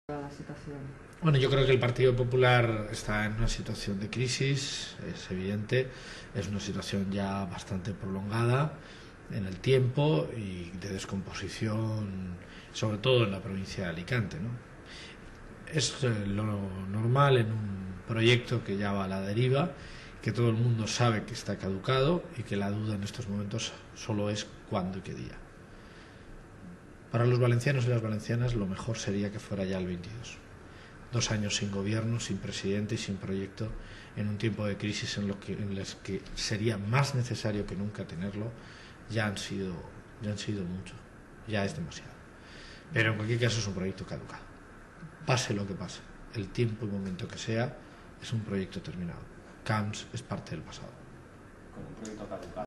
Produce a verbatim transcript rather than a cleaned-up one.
la situación? Bueno, yo creo que el Partido Popular está en una situación de crisis, es evidente, es una situación ya bastante prolongada en el tiempo y de descomposición, sobre todo en la provincia de Alicante, ¿no? Es lo normal en un proyecto que ya va a la deriva, que todo el mundo sabe que está caducado y que la duda en estos momentos solo es cuándo y qué día. Para los valencianos y las valencianas lo mejor sería que fuera ya el veintidós. Dos años sin gobierno, sin presidente y sin proyecto, en un tiempo de crisis en los que, en los que sería más necesario que nunca tenerlo, ya han sido, ya han sido mucho, ya es demasiado. Pero en cualquier caso es un proyecto caducado. Pase lo que pase, el tiempo y momento que sea, es un proyecto terminado. Camps es parte del pasado. Con un proyecto caducado.